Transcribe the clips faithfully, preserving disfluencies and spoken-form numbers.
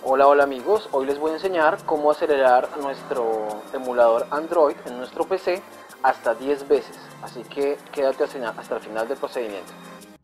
Hola hola amigos, hoy les voy a enseñar cómo acelerar nuestro emulador Android en nuestro P C hasta diez veces, así que quédate hasta el final del procedimiento.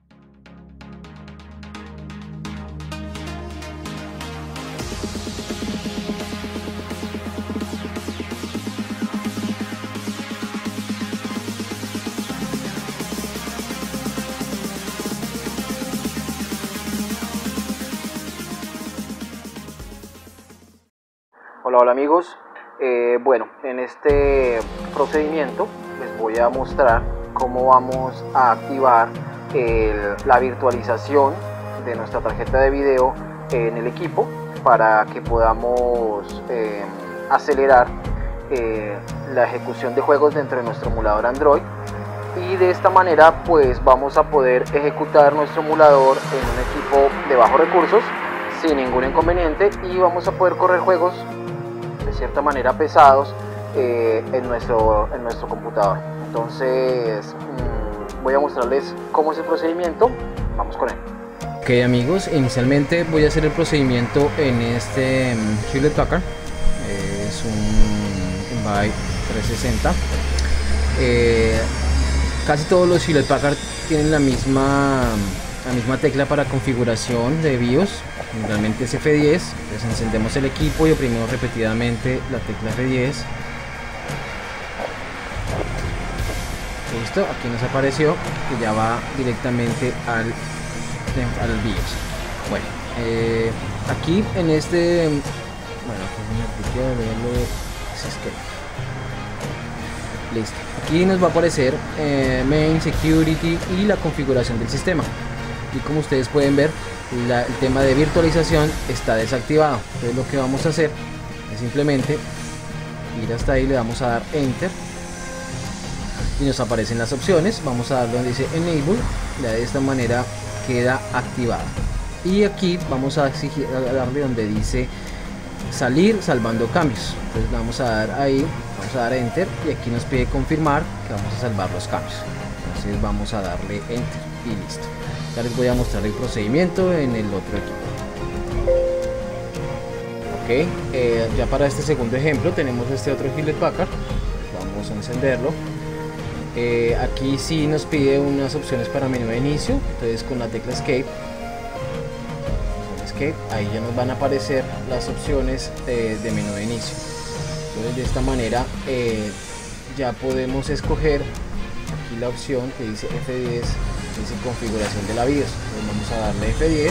Hola hola amigos, eh, bueno, en este procedimiento les voy a mostrar cómo vamos a activar el, la virtualización de nuestra tarjeta de video en el equipo para que podamos eh, acelerar eh, la ejecución de juegos dentro de nuestro emulador Android, y de esta manera pues vamos a poder ejecutar nuestro emulador en un equipo de bajos recursos sin ningún inconveniente, y vamos a poder correr juegos de cierta manera pesados eh, en, nuestro, en nuestro computador. Entonces mmm, voy a mostrarles cómo es el procedimiento. Vamos con él. Ok amigos, inicialmente voy a hacer el procedimiento en este um, Hewlett Packard. Eh, es un Envy trescientos sesenta. Eh, casi todos los Hewlett Packard tienen la misma la misma tecla para configuración de BIOS. Realmente es F diez. Entonces encendemos el equipo y oprimimos repetidamente la tecla F diez. Listo, aquí nos apareció que ya va directamente al, al BIOS. Bueno, eh, aquí en este, bueno, aquí me apliqué, es que listo, aquí nos va a aparecer eh, Main, Security y la configuración del sistema. Y como ustedes pueden ver, la, el tema de virtualización está desactivado. Entonces lo que vamos a hacer es simplemente ir hasta ahí, le vamos a dar Enter y nos aparecen las opciones. Vamos a dar donde dice Enable, ya de esta manera queda activado. Y aquí vamos a, exigir, a darle donde dice salir salvando cambios. Entonces vamos a dar ahí, vamos a dar Enter y aquí nos pide confirmar que vamos a salvar los cambios. Entonces vamos a darle Enter y listo. Ya les voy a mostrar el procedimiento en el otro equipo. Ok, eh, ya para este segundo ejemplo tenemos este otro Hewlett Packard. Vamos a encenderlo. Eh, aquí sí nos pide unas opciones para menú de inicio. Entonces con la tecla Escape, Escape ahí ya nos van a aparecer las opciones eh, de menú de inicio. Entonces de esta manera eh, ya podemos escoger aquí la opción que dice F diez, dice configuración de la BIOS. Entonces vamos a darle F diez.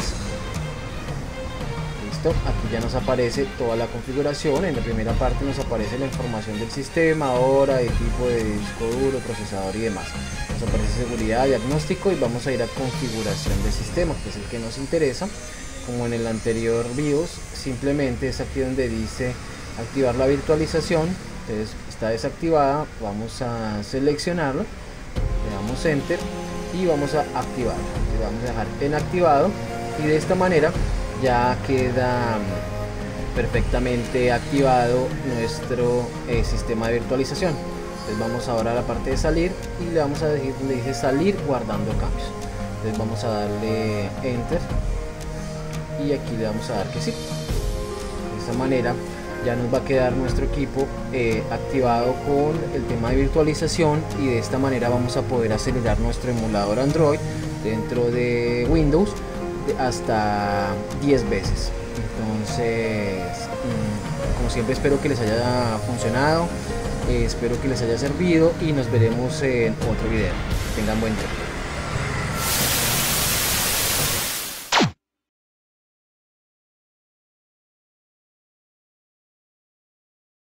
Listo, aquí ya nos aparece toda la configuración. En la primera parte nos aparece la información del sistema, hora, de tipo de disco duro, procesador y demás. Nos aparece seguridad, diagnóstico, y vamos a ir a configuración del sistema, que es el que nos interesa. Como en el anterior BIOS, simplemente es aquí donde dice activar la virtualización. Entonces está desactivada, vamos a seleccionarlo, le damos Enter y vamos a activar. Le vamos a dejar en activado, y de esta manera ya queda perfectamente activado nuestro eh, sistema de virtualización. Entonces vamos ahora a la parte de salir y le vamos a decir donde dice salir guardando cambios. Entonces vamos a darle Enter y aquí le vamos a dar que sí. De esta manera ya nos va a quedar nuestro equipo eh, activado con el tema de virtualización, y de esta manera vamos a poder acelerar nuestro emulador Android dentro de Windows de hasta diez veces. Entonces, como siempre, espero que les haya funcionado, eh, espero que les haya servido y nos veremos en otro video. Tengan buen día.